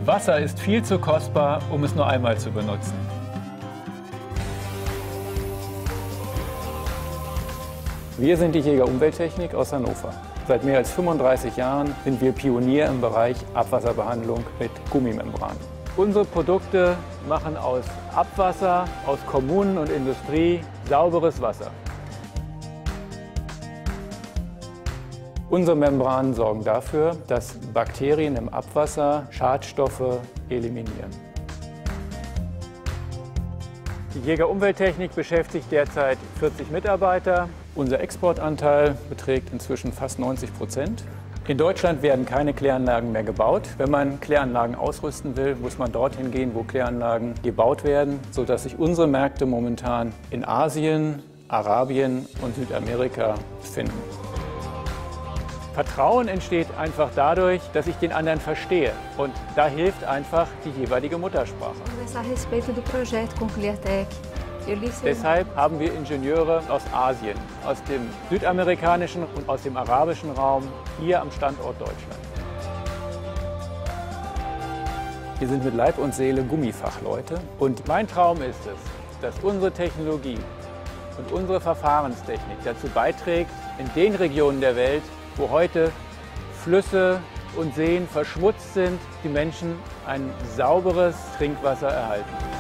Wasser ist viel zu kostbar, um es nur einmal zu benutzen. Wir sind die Jäger Umwelttechnik aus Hannover. Seit mehr als 35 Jahren sind wir Pionier im Bereich Abwasserbehandlung mit Gummimembran. Unsere Produkte machen aus Abwasser, aus Kommunen und Industrie sauberes Wasser. Unsere Membranen sorgen dafür, dass Bakterien im Abwasser Schadstoffe eliminieren. Die Jäger Umwelttechnik beschäftigt derzeit 40 Mitarbeiter. Unser Exportanteil beträgt inzwischen fast 90%. In Deutschland werden keine Kläranlagen mehr gebaut. Wenn man Kläranlagen ausrüsten will, muss man dorthin gehen, wo Kläranlagen gebaut werden, sodass sich unsere Märkte momentan in Asien, Arabien und Südamerika befinden. Vertrauen entsteht einfach dadurch, dass ich den anderen verstehe. Und da hilft einfach die jeweilige Muttersprache. Deshalb haben wir Ingenieure aus Asien, aus dem südamerikanischen und aus dem arabischen Raum hier am Standort Deutschland. Wir sind mit Leib und Seele Gummifachleute. Und mein Traum ist es, dass unsere Technologie und unsere Verfahrenstechnik dazu beiträgt, in den Regionen der Welt, wo heute Flüsse und Seen verschmutzt sind, die Menschen ein sauberes Trinkwasser erhalten.